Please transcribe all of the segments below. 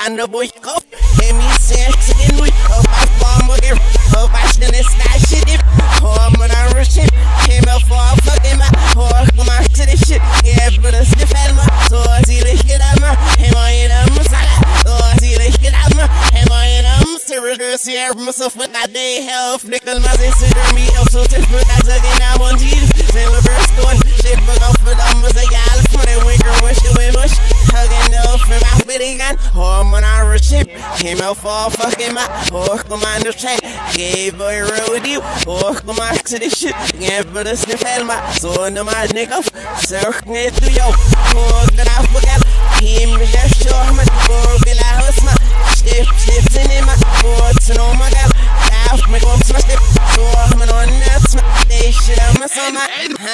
and the boy go. Hear me say again, we hope I form again. Hope I still is that shit. Oh, I'm gonna rush it. Came out for a fucking my oh, come on to this shit. Yeah, but it's the family. So I see the shit I'm a. Hey, my Masala. So I see the shit I'm a. Hey, my serious here. Myself with that day health. Nickel, my sister, me up so tough. But that's again, I want you. Say, reverse going. Shit, but off for them was a gal. For the winker, wish the way much. Hugging up for my bitty gun. Oh, I'm gonna rush it. Came out for a fucking my oh, come on to check. Gave boy road you. Oh, come on to this shit. Yeah, but it's the film. So, no, my nigga. Circle it to you. Oh, that I forgot. Him, just show me. Oh, get out of my stiff in him. Oh, to know my god. Half me go to my step. So, I'm on that. They should have my summer.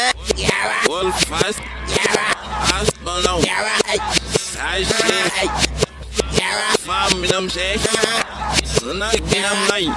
Yeah, Wolf fast. yeah, Fast, but no. yeah, I say. yeah. Farm in them say. So, not in them night.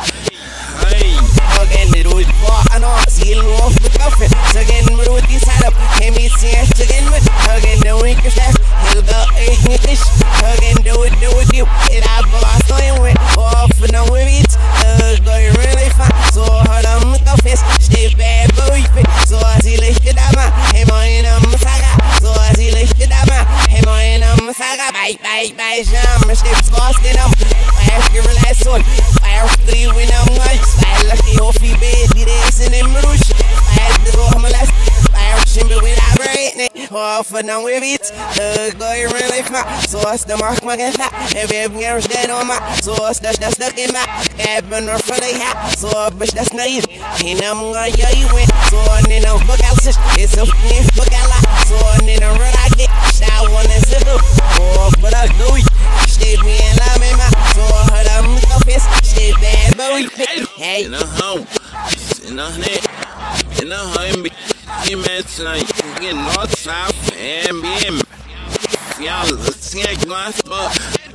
Hey. Again, it would walk and all, seal off with coffee. So again, we do this side up. Hear me see it again with. Again, the winker staff. He'll go eating fish. Again, do it, you. It I boss going with. Off and on with it. Going really fun. So hard on the face. Stay bad, boy. So I see like the dama. Hey, my name is Saga. So I see like the dama. Hey, my name is Saga. Bye, jam. Steps lost in them. I have to realize soon. I have to win them. I like the Hofi bed, the days in the Marush. I had to go home last. I have to be without breaking it. Off and on with it. Going really far. So it's the mark my get that. Every year's dead on my. So it's that's stuck in my cabin or for the hat. So bitch, that's naive. And I'm gonna you win. So then I'm book out. It's a book out lot. So then I'm run I get. That one is a hook. Oh, but I do it. Stay me and love me, my. So I'm the face. Stay bad, boy. Hey. In a home, in a net, in a home, he met tonight. Get north, south, and BM. Y'all, snake glass, but.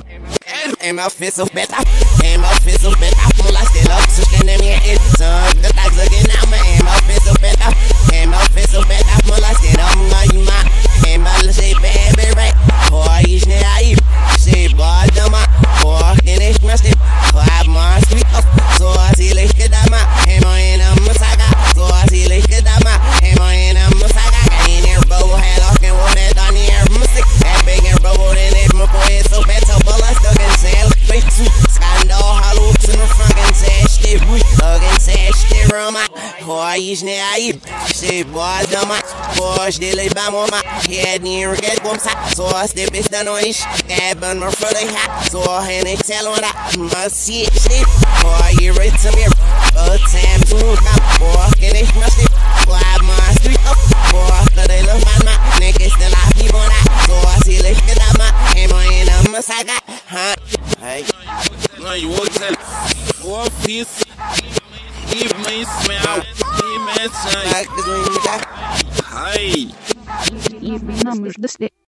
And my fist of better, and my fist of better. I'm like still up, so stand in me and so the tags again. I'm my fist of better, and my fist of better. I'm like still I'm like my, and my little say baby right. Oh, he's naive. Say boy, the man. Oh, can it must it? Oh, I'm my sweet up. So I see like the dama. Hey, my name is Saga. So I see like the dama. Hey, my name is Saga. Ain't there, bro? Head off and walk that on the air. Music that big and bro, then it my boy so better. But I stuck in sale. Scandal, hollow to the front and say, stay we again, say, stay Roma. Oh, he's naive. Say, boy, the man. Oh, they lay by my head near get one side. So I step is the noise. Cabin or for the hat. So I ain't tell on that. Must see it, sleep. Oh, you read to me. But Sam to come. Oh, can it must be. Oh, I must be up. Oh, could I look at my niggas still have people that. So I see like the dama. Hey, my name is Saga. Huh? Hey. No, you walk that. What piece? He may smell. He may say. Like this one, Hi. И нам нужно